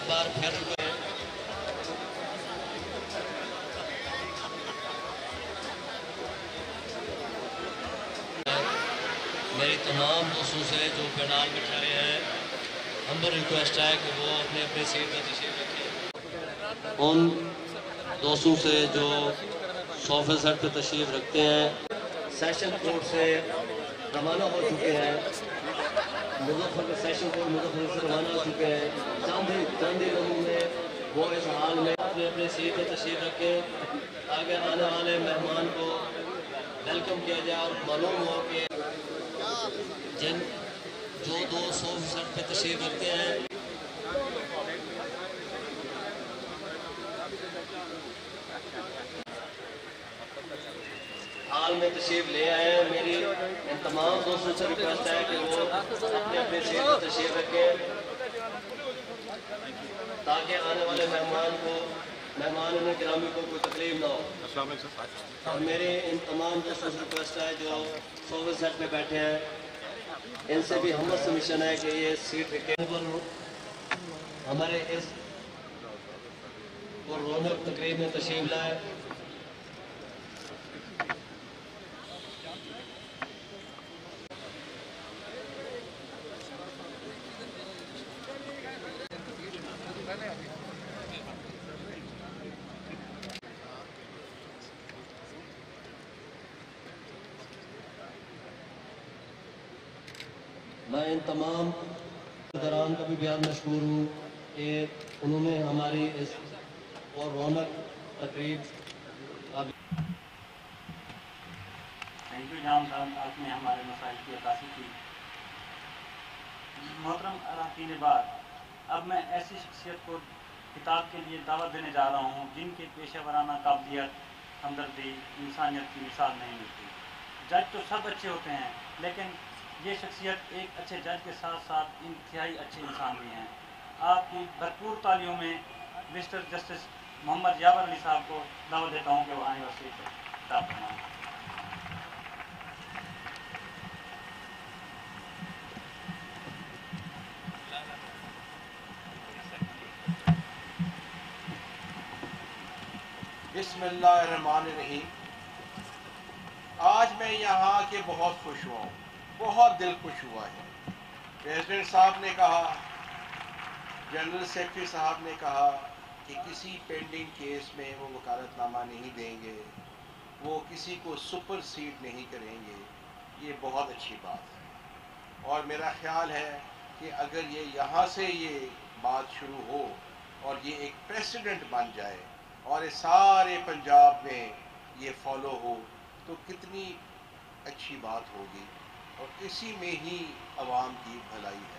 एक बार फिर मेरी तमाम दोस्तों से जो पेनाल में खड़े हैं, हम्बल रिक्वेस्ट है कि वो अपने अपने सीट पर तशरीफ रखें। उन दोस्तों से जो सोफे सेट पर तशरीफ रखते हैं, सेशन कोर्ट से रवाना हो चुके हैं, मुजफ्फर सेशन कोर्ट मुजफ्फर से रवाना हो चुके हैं। चंद ही लोगों में वो इस हाल में अपने अपने सीट पर तशरीफ रखें। आगे आने वाले मेहमान को वेलकम किया जाए और मालूम हो कि जिन जो दो सोफे सेट पे तशरीफ रखते हैं, हाल में तशरीफ ले आए हैं। मेरी इन तमाम दोस्तों से रिक्वेस्ट है कि वो अपने अपने सीट पर तशरीफ रखें ताकि आने वाले मेहमान गिरामी को कोई तकलीफ ना हो। और मेरे इन तमाम दोस्तों से रिक्वेस्ट है जो सोफे सेट पे बैठे हैं, इनसे भी हम सबमिशन है कि ये सीट रखें पर हमारे इस रौनक तकरीब में तशरीफ लाए। मैं इन तमाम दौरान का भी बेहद मशहूर हूँ कि उन्होंने हमारी इस और रौनक तकरीब थैंक यू जाम साहब, आपने हमारे मसाइल की अक्कासी की। मोहतरम अरकान बात, अब मैं ऐसी शख्सियत को खिताब के लिए दावत देने जा रहा हूँ जिनके पेशेवराना काबिलियत, हमदर्दी, इंसानियत की मिसाल नहीं मिलती। जज तो सब अच्छे होते हैं, लेकिन ये शख्सियत एक अच्छे जज के साथ साथ इंतहाई अच्छे इंसान भी हैं। आपकी भरपूर तालियों में मिस्टर जस्टिस मोहम्मद यावर अली साहब को दावत देता हूँ कि वो आने वाले पर खिताब करना। बिस्मिल्लाहिर्रहमानिर्रहीम। आज मैं यहाँ के बहुत खुश हुआ हूँ, बहुत दिल खुश हुआ है। प्रेसिडेंट साहब ने कहा, जनरल सेक्रेटरी साहब ने कहा कि किसी पेंडिंग केस में वो वकालतनामा नहीं देंगे, वो किसी को सुपरसीड नहीं करेंगे। ये बहुत अच्छी बात है और मेरा ख्याल है कि अगर ये यहाँ से ये बात शुरू हो और ये एक प्रेसिडेंट बन जाए और ये सारे पंजाब में ये फॉलो हो तो कितनी अच्छी बात होगी और इसी में ही अवाम की भलाई है।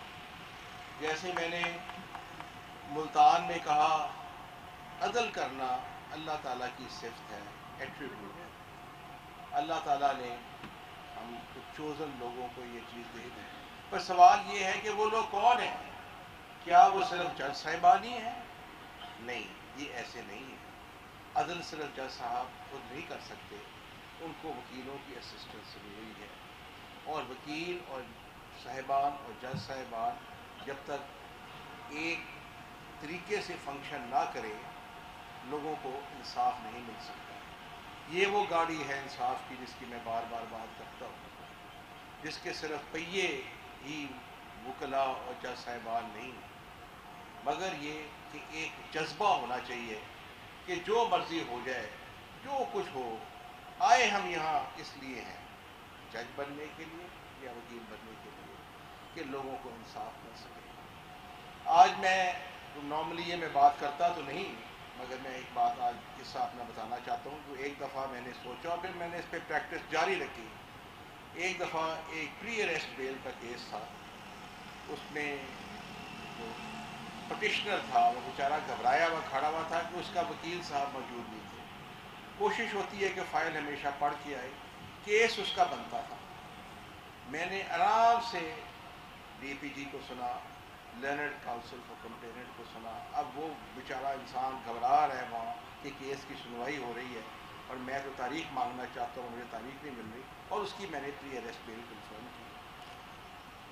जैसे मैंने मुल्तान में कहा, अदल करना अल्लाह ताला की सिफ़त है, एट्रीब्यूट है। अल्लाह ताला ने हम चोज़न लोगों को ये चीज़ दे दी, पर सवाल ये है कि वो लोग कौन हैं? क्या वो सिर्फ जज साहिबान ही हैं? नहीं, ये ऐसे नहीं है। अदल सिर्फ जज साहब खुद नहीं कर सकते, उनको वकीलों की असिस्टेंस ज़रूरी है। और वकील और साहिबान और जज साहिबान जब तक एक तरीके से फंक्शन ना करें, लोगों को इंसाफ नहीं मिल सकता। ये वो गाड़ी है इंसाफ की जिसकी मैं बार बार बात करता हूँ, जिसके सिर्फ पहिए ही वकला और जज साहिबान नहीं, मगर ये कि एक जज्बा होना चाहिए कि जो मर्जी हो जाए, जो कुछ हो, आए हम यहाँ इसलिए हैं, जज बनने के लिए या वकील बनने के लिए, कि लोगों को इंसाफ मिल सके। आज मैं नॉर्मली ये मैं बात करता तो नहीं, मगर मैं एक बात आज किस्सा अपना बताना चाहता हूँ। जो एक दफ़ा मैंने सोचा और फिर मैंने इस पर प्रैक्टिस जारी रखी। एक दफ़ा एक प्री अरेस्ट बेल का केस था, उसमें जो पटिशनर था वो बेचारा घबराया हुआ खड़ा हुआ था कि उसका वकील साहब मौजूद नहीं थे। कोशिश होती है कि फ़ाइल हमेशा पढ़ के आए, केस उसका बनता था। मैंने आराम से DPG को सुना, लर्नड काउंसिल फॉर कंप्लेनेंट को सुना। अब वो बेचारा इंसान घबरा रहा है वहाँ कि केस की सुनवाई हो रही है और मैं तो तारीख मांगना चाहता हूँ, मुझे तारीख नहीं मिल रही, और उसकी मैंने प्री अरेस्ट बेल कंफर्म की।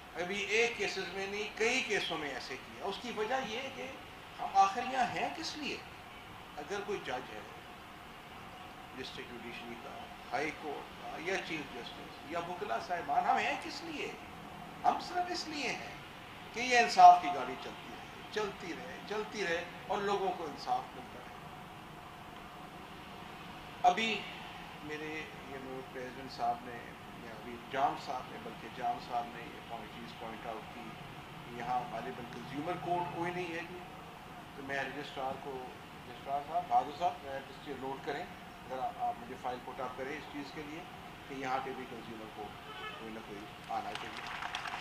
अभी एक केसेस में नहीं, कई केसों में ऐसे किया। उसकी वजह यह है कि हम आखिर यहाँ हैं किस लिए? अगर कोई जज है डिस्ट्रिक्ट जुडिशरी का, हाई कोर्ट का, या चीफ जस्टिस या वकला साहिबान, हम हैं किस लिए? हम सिर्फ इसलिए हैं कि ये इंसाफ की गाड़ी चलती रहे, चलती रहे, चलती रहे और लोगों को इंसाफ मिलता रहे। अभी मेरे प्रेसिडेंट साहब ने, या अभी जाम साहब ने, बल्कि जाम साहब ने ये चीज़ पॉइंट आउट की, यहाँ गालिबन कंज्यूमर कोर्ट कोई नहीं है जी। तो मैं रजिस्ट्रार साहब, बहादुर साहब, रजिस्ट्री नोट करें, ज़रा आप मुझे फाइल पुट अप करें इस चीज़ के लिए कि यहाँ पे भी कंज्यूमर कोर्ट कोई ना कोई आना चाहिए।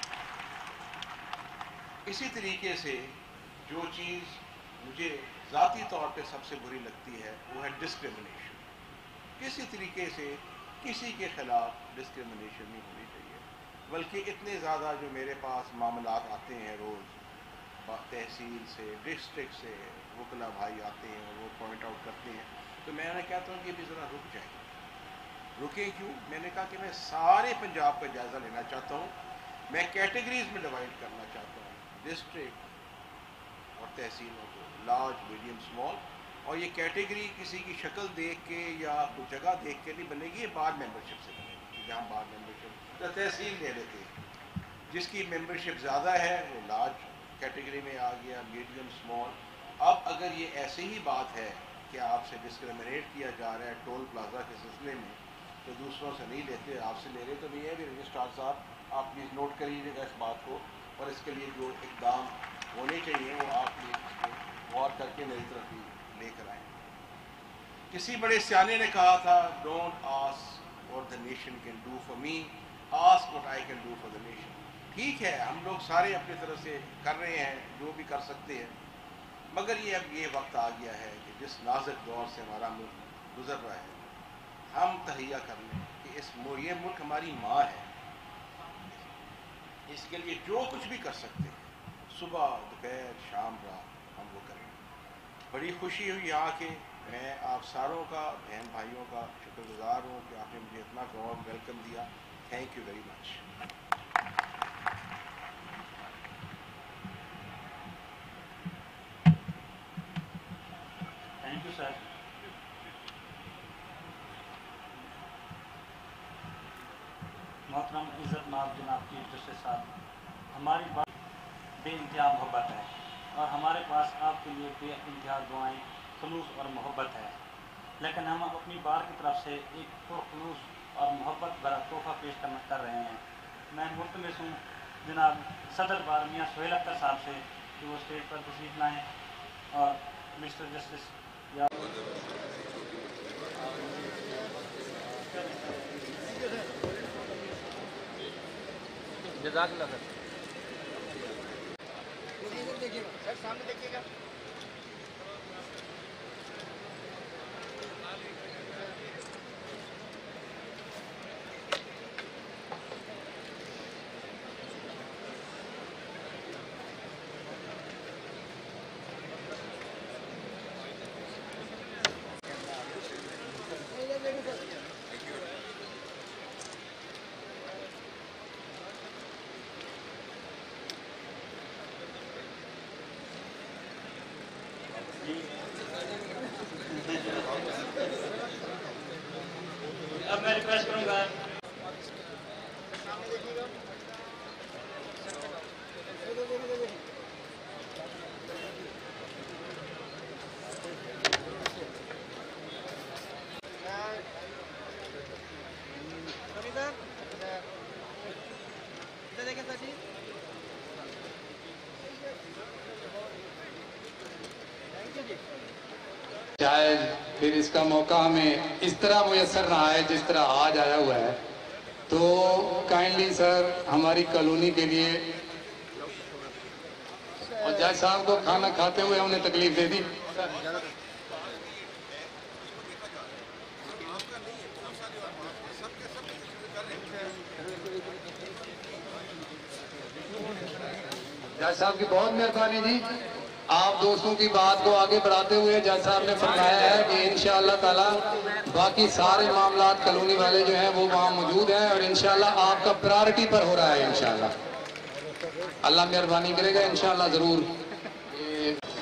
इसी तरीके से जो चीज़ मुझे ज़ाती तौर पे सबसे बुरी लगती है वो है डिस्क्रिमिनेशन। किसी तरीके से किसी के ख़िलाफ़ डिस्क्रिमिनेशन नहीं होनी चाहिए, बल्कि इतने ज़्यादा जो मेरे पास मामलात आते हैं रोज़, तहसील से, डिस्ट्रिक्ट से वकला भाई आते हैं और वो पॉइंट आउट करते हैं, तो मैं कहता हूँ कि भी ज़रा रुक जाए। रुकें क्यों? मैंने कहा कि मैं सारे पंजाब का जायज़ा लेना चाहता हूँ, मैं कैटेगरीज में डिवाइड करना चाहता हूँ डिस्ट्रिक्ट और तहसीलों को, लार्ज, मीडियम, स्मॉल, और ये कैटेगरी किसी की शक्ल देख के या कुछ जगह देख के नहीं बनेगी, ये बार मेंबरशिप से बनेगी। जहाँ बार मेंबरशिप तो तहसील ले लेते हैं, जिसकी मेंबरशिप ज़्यादा है वो लार्ज कैटेगरी में आ गया, मीडियम, स्मॉल। अब अगर ये ऐसी ही बात है कि आपसे डिस्क्रिमिनेट किया जा रहा है टोल प्लाजा के सिलसिले में, तो दूसरों से नहीं लेते, आपसे ले रहे, तो ये भी रजिस्ट्रार साहब आप प्लीज़ नोट करिएगा इस बात को, और इसके लिए जो इकदाम होने चाहिए वो आप प्लीज़ गौर करके मेरी तरफ ही लेकर आएँ। किसी बड़े सियाने ने कहा था, don't ask what the nation can do for me, ask what I can do for the nation. ठीक है, हम लोग सारे अपनी तरफ से कर रहे हैं जो भी कर सकते हैं, मगर ये अब ये वक्त आ गया है कि जिस नाजुक दौर से हमारा मुल्क गुजर रहा है, हम तहैया कर लें कि ये मुल्क हमारी माँ है, इसके लिए जो कुछ भी कर सकते हैं, सुबह, दोपहर, शाम, रात, हम वो करें। बड़ी खुशी हुई यहाँ के, मैं आप सारों का, बहन भाइयों का शुक्रगुजार हूँ कि आपने मुझे इतना वार्म वेलकम दिया। Thank you very much. Thank you sir. मोहतरम इज़्ज़त माब जनाब चीफ जस्टिस साहब, हमारी बात बेइंतहा मोहब्बत है और हमारे पास आपके लिए बेइंतहा दुआएं, खलूस और मोहब्बत है, लेकिन हम अपनी बार की तरफ से एक पुरखलूस और मोहब्बत भरा तोहफ़ा पेश कर रहे हैं। मैं मुल्तमिस हूँ जनाब सदर बार मियाँ सोहेल अख्तर साहब से कि वो स्टेज पर तशरीफ़ लाएँ और मिस्टर जस्टिस जज़ाकल्लाह सर। सर सामने देखिएगा। अब मैं रिक्वेस्ट करूँगा शायद फिर इसका मौका हमें इस तरह मुयसर ना आए जिस तरह आज आया हुआ है, तो काइंडली सर हमारी कॉलोनी के लिए, और जज साहब को खाना खाते हुए हमने तकलीफ दे दी। जज साहब की बहुत मेहरबानी जी। आप दोस्तों की बात को आगे बढ़ाते हुए जज साहब ने फरमाया है कि इंशाअल्लाह ताला बाकी सारे मामलात कॉलोनी वाले जो हैं वो वहाँ मौजूद हैं और इंशाअल्लाह आपका प्रायोरिटी पर हो रहा है इंशाअल्लाह। अल्लाह मेहरबानी करेगा इंशाअल्लाह ज़रूर।